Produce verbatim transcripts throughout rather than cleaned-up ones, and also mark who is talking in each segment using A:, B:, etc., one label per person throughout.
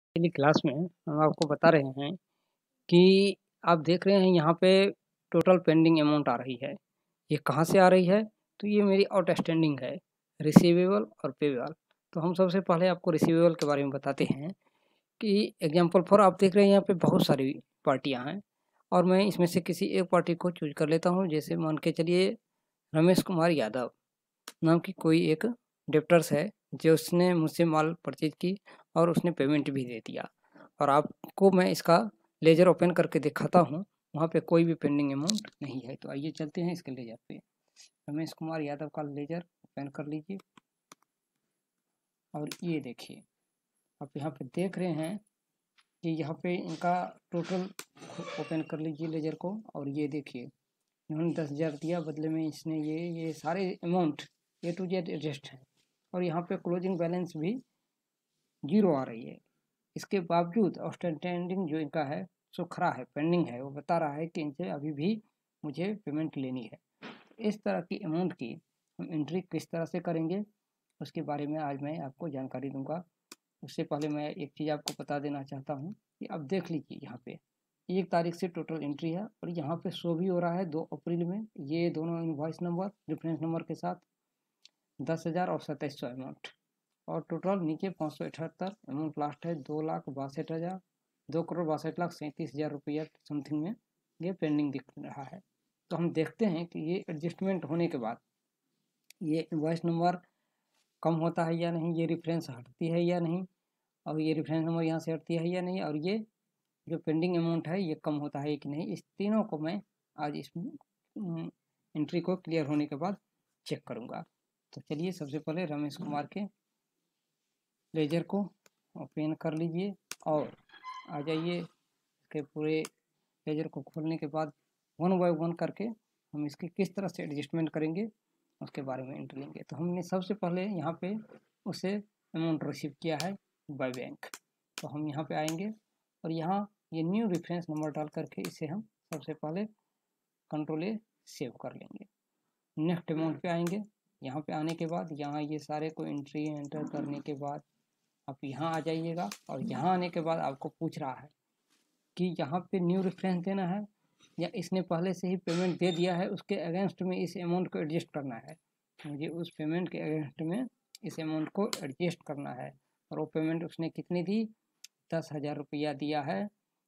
A: पिछली क्लास में हम आपको बता रहे हैं कि आप देख रहे हैं यहाँ पे टोटल पेंडिंग अमाउंट आ रही है। ये कहाँ से आ रही है? तो ये मेरी आउटस्टैंडिंग है, रिसीवेबल और पेबल। तो हम सबसे पहले आपको रिसीवेबल के बारे में बताते हैं कि एग्जांपल फॉर आप देख रहे हैं यहाँ पे बहुत सारी पार्टियाँ हैं और मैं इसमें से किसी एक पार्टी को चूज कर लेता हूँ। जैसे मान के चलिए रमेश कुमार यादव नाम की कोई एक डेप्टर्स है जो उसने मुझसे माल परचेज की और उसने पेमेंट भी दे दिया। और आपको मैं इसका लेजर ओपन करके दिखाता हूँ, वहाँ पे कोई भी पेंडिंग अमाउंट नहीं है। तो आइए चलते हैं इसके लेजर पे। रमेश कुमार यादव का लेजर ओपन कर लीजिए और ये देखिए आप यहाँ पे देख रहे हैं कि यहाँ पे इनका टोटल ओपन कर लीजिए लेजर को और ये देखिए इन्होंने दस हज़ार दिया, बदले में इसने ये ये सारे amount A to Z adjust है और यहाँ पे क्लोजिंग बैलेंस भी जीरो आ रही है। इसके बावजूद आउटस्टैंडिंग जो इनका है सो खरा है, पेंडिंग है। वो बता रहा है कि इनसे अभी भी मुझे पेमेंट लेनी है। इस तरह की अमाउंट की हम एंट्री किस तरह से करेंगे उसके बारे में आज मैं आपको जानकारी दूंगा। उससे पहले मैं एक चीज़ आपको बता देना चाहता हूँ कि अब देख लीजिए यहाँ पे एक तारीख से टोटल एंट्री है और यहाँ पे शो भी हो रहा है दो अप्रैल में ये दोनों इनवॉइस नंबर रेफरेंस नंबर के साथ दस हज़ार और सत्ताईस सौ अमाउंट और टोटल नीचे पाँच सौ अठहत्तर अमाउंट लास्ट है दो लाख बासठ हज़ार दो करोड़ बासठ लाख सैंतीस हज़ार रुपया समथिंग में ये पेंडिंग दिख रहा है। तो हम देखते हैं कि ये एडजस्टमेंट होने के बाद ये इनवॉइस नंबर कम होता है या नहीं, ये रेफरेंस हटती है या नहीं, और ये रेफरेंस नंबर यहाँ से हटती है या नहीं, और ये जो पेंडिंग अमाउंट है ये कम होता है कि नहीं, इस तीनों को मैं आज इस एंट्री को क्लियर होने के बाद चेक करूँगा। तो चलिए सबसे पहले रमेश कुमार के लेजर को ओपन कर लीजिए और आ जाइए इसके पूरे लेजर को खोलने के बाद वन बाय वन करके हम इसके किस तरह से एडजस्टमेंट करेंगे उसके बारे में एंट्री लेंगे। तो हमने सबसे पहले यहाँ पे उसे अमाउंट रिसीव किया है बाय बैंक, तो हम यहाँ पे आएंगे और यहाँ ये न्यू रेफरेंस नंबर डाल करके इसे हम सबसे पहले कंट्रोल ए सेव कर लेंगे। नेक्स्ट अमाउंट पे आएंगे, यहाँ पे आने के बाद यहाँ ये सारे को एंट्री एंटर करने के बाद आप यहाँ आ जाइएगा और यहाँ आने के बाद आपको पूछ रहा है कि यहाँ पे न्यू रेफरेंस देना है या इसने पहले से ही पेमेंट दे दिया है उसके अगेंस्ट में इस अमाउंट को एडजस्ट करना है। मुझे उस पेमेंट के अगेंस्ट में इस अमाउंट को एडजस्ट करना है और वो पेमेंट उसने कितनी दी, दस हज़ार रुपया दिया है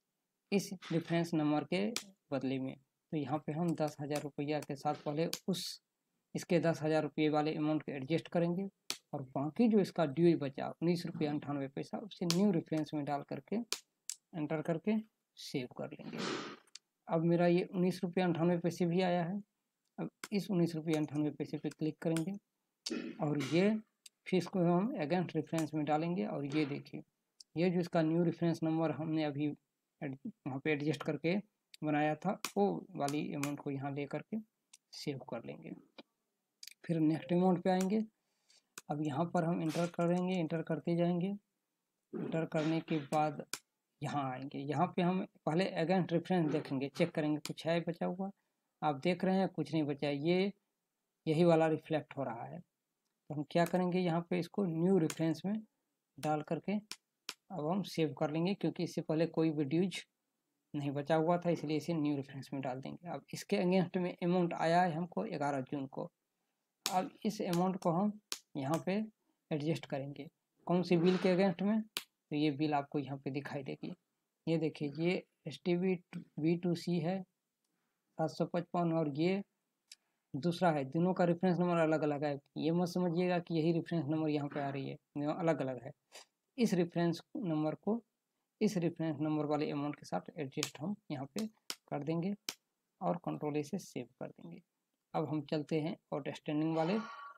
A: इस रेफरेंस नंबर के बदले में। तो यहाँ पे हम दस हज़ार रुपया के साथ पहले उस इसके दस हज़ार रुपये वाले अमाउंट को एडजस्ट करेंगे और बाकी जो इसका ड्यू बचा उन्नीस रुपया अंठानवे पैसा उसे न्यू रेफरेंस में डाल करके एंटर करके सेव कर लेंगे। अब मेरा ये उन्नीस रुपये अंठानवे पैसे भी आया है। अब इस उन्नीस रुपये अंठानवे पैसे पे क्लिक करेंगे और ये फिर इसको हम अगेंस्ट रेफरेंस में डालेंगे और ये देखिए ये जो इसका न्यू रेफरेंस नंबर हमने अभी वहाँ पे एडजस्ट करके बनाया था वो वाली अमाउंट को यहाँ ले करके सेव कर लेंगे। फिर नेक्स्ट अमाउंट पे आएंगे, अब यहाँ पर हम इंटर करेंगे, इंटर करते जाएंगे। इंटर करने के बाद यहाँ आएंगे, यहाँ पे हम पहले अगेंस्ट रेफरेंस देखेंगे, चेक करेंगे कुछ है बचा हुआ। आप देख रहे हैं कुछ नहीं बचा, ये यही वाला रिफ्लेक्ट हो रहा है। तो हम क्या करेंगे, यहाँ पे इसको न्यू रेफरेंस में डाल करके अब हम सेव कर लेंगे क्योंकि इससे पहले कोई भी ड्यूज नहीं बचा हुआ था, इसलिए इसे न्यू रेफरेंस में डाल देंगे। अब इसके अगेंस्ट में अमाउंट आया है हमको ग्यारह जून को। अब इस अमाउंट को हम यहाँ पे एडजस्ट करेंगे कौन सी बिल के अगेंस्ट में, तो ये बिल आपको यहाँ पे दिखाई देगी। ये देखिए ये S T V V two C है सात सौ पचपन और ये दूसरा है, दोनों का रेफरेंस नंबर अलग अलग है। ये मत समझिएगा कि यही रेफरेंस नंबर यहाँ पे आ रही है, अलग अलग है। इस रेफरेंस नंबर को इस रेफरेंस नंबर वाले अमाउंट के साथ एडजस्ट हम यहाँ पे कर देंगे और कंट्रोल ए से सेव कर देंगे। अब हम चलते हैं आउटस्टैंडिंग वाले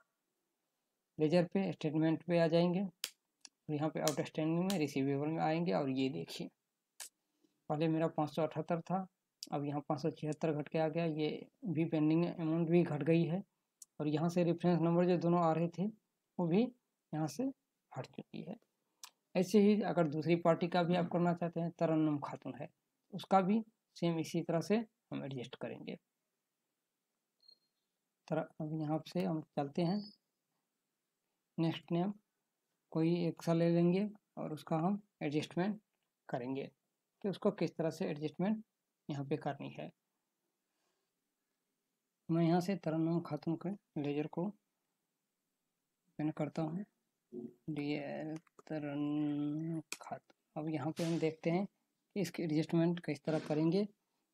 A: लेजर पे, स्टेटमेंट पे आ जाएंगे और यहाँ पे आउटस्टैंडिंग में रिसीवेबल में आएंगे और ये देखिए पहले मेरा पाँच सौ अठहत्तर था, अब यहाँ पाँच सौ छिहत्तर घट के आ गया, ये भी पेंडिंग अमाउंट भी घट गई है और यहाँ से रेफरेंस नंबर जो दोनों आ रहे थे वो भी यहाँ से हट चुकी है। ऐसे ही अगर दूसरी पार्टी का भी आप करना चाहते हैं, तरन्नुम खातून है, उसका भी सेम इसी तरह से हम एडजस्ट करेंगे। तरह अब यहाँ से हम चलते हैं नेक्स्ट नेम कोई एक सा ले लेंगे और उसका हम एडजस्टमेंट करेंगे कि उसको किस तरह से एडजस्टमेंट यहाँ पे करनी है। मैं यहाँ से तरन्नुम खातून के लेजर को ओपन करता हूँ, ये तरन्नुम खातून। अब यहाँ पे हम देखते हैं कि इसकी एडजस्टमेंट किस तरह करेंगे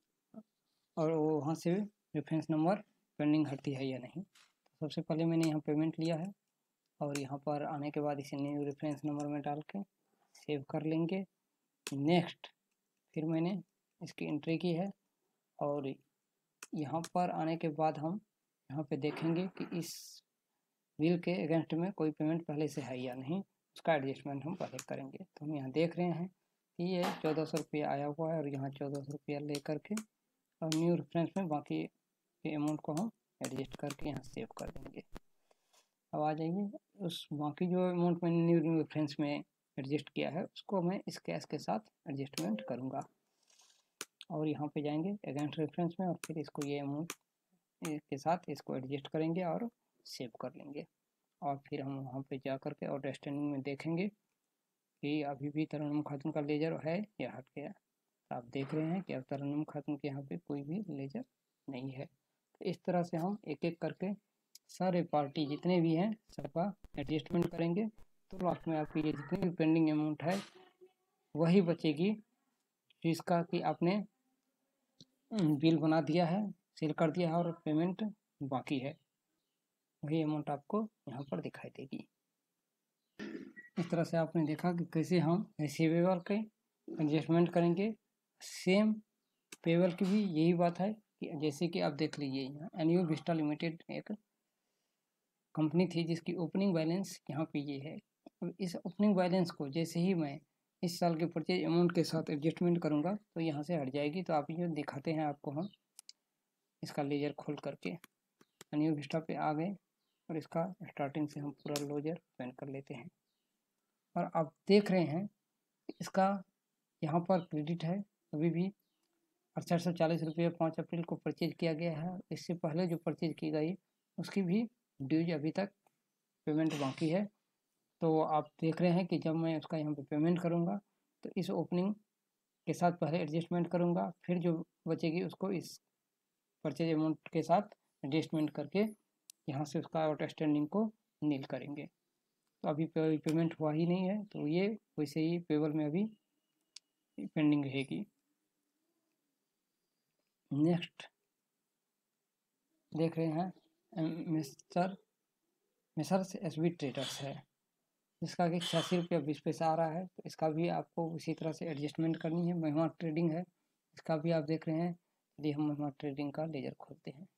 A: और वो वहाँ से रेफरेंस नंबर पेंडिंग हटती है या नहीं। तो सबसे पहले मैंने यहाँ पेमेंट लिया है और यहाँ पर आने के बाद इसे न्यू रेफरेंस नंबर में डाल के सेव कर लेंगे। नेक्स्ट फिर मैंने इसकी एंट्री की है और यहाँ पर आने के बाद हम यहाँ पे देखेंगे कि इस बिल के अगेंस्ट में कोई पेमेंट पहले से है या नहीं, उसका एडजस्टमेंट हम पहले करेंगे। तो हम यहाँ देख रहे हैं कि ये चौदह सौ रुपया आया हुआ है और यहाँ चौदह सौ रुपया ले करके और न्यू रेफरेंस में बाकी के अमाउंट को हम एडजस्ट करके यहाँ सेव कर देंगे। अब आ जाइए, उस बाकी जो अमाउंट मैंने न्यू न्यू रेफरेंस में एडजस्ट किया है उसको मैं इस कैश के साथ एडजस्टमेंट करूँगा और यहाँ पे जाएंगे अगेंस्ट रेफरेंस में और फिर इसको ये अमाउंट के साथ इसको एडजस्ट करेंगे और सेव कर लेंगे। और फिर हम वहाँ पे जा कर के आउटस्टैंडिंग में देखेंगे कि अभी भी तरन्नुम खातून का लेजर है या हट गया। तो आप देख रहे हैं कि अब तरन्नुम खातून के यहाँ पे कोई भी लेजर नहीं है। तो इस तरह से हम एक एक करके सारे पार्टी जितने भी हैं सबका एडजस्टमेंट करेंगे। तो लास्ट में आपकी ये जितनी भी पेंडिंग अमाउंट है वही बचेगी जिसका कि आपने बिल बना दिया है, सेल कर दिया है और पेमेंट बाकी है, वही अमाउंट आपको यहाँ पर दिखाई देगी। इस तरह से आपने देखा कि कैसे हम रिसीवेबल के एडजस्टमेंट करेंगे। सेम पेबल की भी यही बात है कि जैसे कि आप देख लीजिए, यहाँ एनयू विस्टा लिमिटेड एक कंपनी थी जिसकी ओपनिंग बैलेंस यहाँ पे ये है। अब इस ओपनिंग बैलेंस को जैसे ही मैं इस साल के परचेज अमाउंट के साथ एडजस्टमेंट करूँगा तो यहाँ से हट जाएगी। तो आप ये दिखाते हैं आपको हम इसका लेजर खोल करके एनयू विस्टा पे आ गए और इसका स्टार्टिंग से हम पूरा लेजर ओपन कर लेते हैं और आप देख रहे हैं इसका यहाँ पर क्रेडिट है अभी भी अड़सठ सौ चालीस रुपये पाँच अप्रैल को परचेज किया गया है। इससे पहले जो परचेज की गई उसकी भी ड्यूज अभी तक पेमेंट बाकी है। तो आप देख रहे हैं कि जब मैं उसका यहाँ पे पेमेंट करूँगा तो इस ओपनिंग के साथ पहले एडजस्टमेंट करूँगा, फिर जो बचेगी उसको इस परचेज अमाउंट के साथ एडजस्टमेंट करके यहाँ से उसका आउटस्टैंडिंग को नील करेंगे। तो अभी पेमेंट हुआ ही नहीं है तो ये वैसे ही पेबल में अभी पेंडिंग रहेगी। नेक्स्ट देख रहे हैं mister Messrs S B traders है जिसका कि छियासी रुपया बीस पैसा आ रहा है। तो इसका भी आपको उसी तरह से एडजस्टमेंट करनी है। महिमा ट्रेडिंग है, इसका भी आप देख रहे हैं। यदि हम महिमा ट्रेडिंग का लेजर खोलते हैं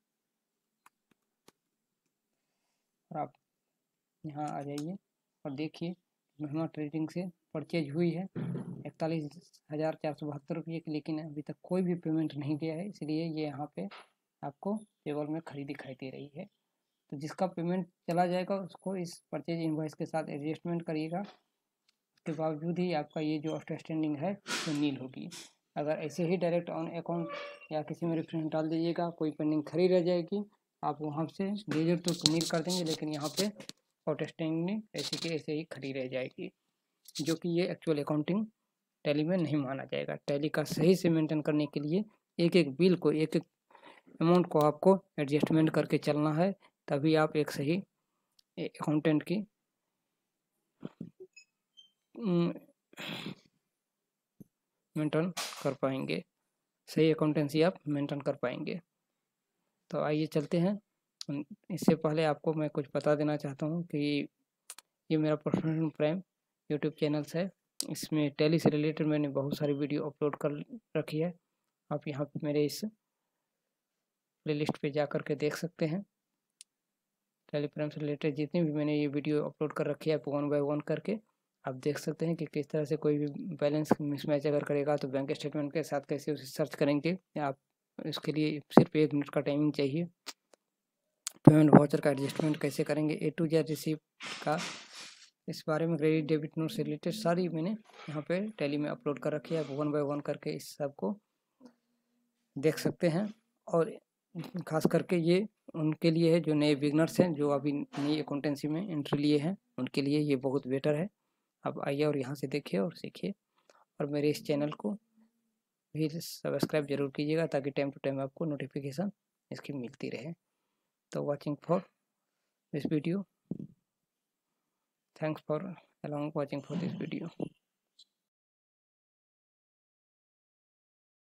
A: और आप यहाँ आ जाइए और देखिए महिमा ट्रेडिंग से परचेज हुई है इकतालीस हज़ार चार सौ बहत्तर रुपये की, लेकिन अभी तक कोई भी पेमेंट नहीं गया है, इसलिए ये यहाँ पे आपको टेबल में खड़ी दिखाई दे रही है। तो जिसका पेमेंट चला जाएगा उसको इस परचेज इनवॉइस के साथ एडजस्टमेंट करिएगा, उसके बावजूद ही आपका ये जो आउटस्टैंडिंग है वो नील होगी। अगर ऐसे ही डायरेक्ट ऑन अकाउंट या किसी में रेफरेंस डाल दीजिएगा, कोई पेंडिंग खड़ी रह जाएगी, आप वहाँ से लेजर तो नील कर देंगे लेकिन यहाँ पे आउटस्टैंडिंग ऐसे की ऐसे ही खड़ी रह जाएगी, जो कि ये एक्चुअल अकाउंटिंग टैली में नहीं माना जाएगा। टैली का सही से मेंटेन करने के लिए एक एक बिल को एक एक अमाउंट को आपको एडजस्टमेंट करके चलना है, तभी आप एक सही अकाउंटेंट की मेंटेन कर पाएंगे, सही अकाउंटेंसी आप मेंटेन कर पाएंगे। तो आइए चलते हैं। इससे पहले आपको मैं कुछ बता देना चाहता हूँ कि ये मेरा प्रोफेशनल प्राइम यूट्यूब चैनल है, इसमें टैली से रिलेटेड मैंने बहुत सारी वीडियो अपलोड कर रखी है। आप यहाँ पे मेरे इस प्लेलिस्ट पे जा कर के देख सकते हैं। टैली प्राइम से रिलेटेड जितनी भी मैंने ये वीडियो अपलोड कर रखी है वन बाय वन करके आप देख सकते हैं कि किस तरह से कोई भी बैलेंस मिसमैच अगर करेगा तो बैंक स्टेटमेंट के साथ कैसे उसे सर्च करेंगे। आप इसके लिए सिर्फ एक मिनट का टाइमिंग चाहिए। पेमेंट वाउचर का एडजस्टमेंट कैसे करेंगे, ए टू जेड रिसीप्ट का, इस बारे में क्रेडिट डेबिट नोट से रिलेटेड सारी मैंने यहाँ पे टैली में अपलोड कर रखी है। वन बाय वन करके इस सब को देख सकते हैं। और खास करके ये उनके लिए है जो नए बिगनर्स हैं, जो अभी नई अकाउंटेंसी में एंट्री लिए हैं, उनके लिए ये बहुत बेटर है। आप आइए और यहाँ से देखिए और सीखिए, और मेरे इस चैनल को भी सब्सक्राइब जरूर कीजिएगा ताकि टाइम टू टाइम आपको नोटिफिकेशन इसकी मिलती रहे। तो watching for this video, thanks for along watching for this video।